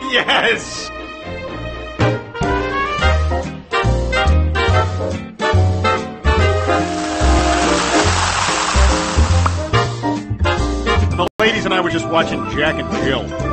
Yes! The ladies and I were just watching Jack and Jill.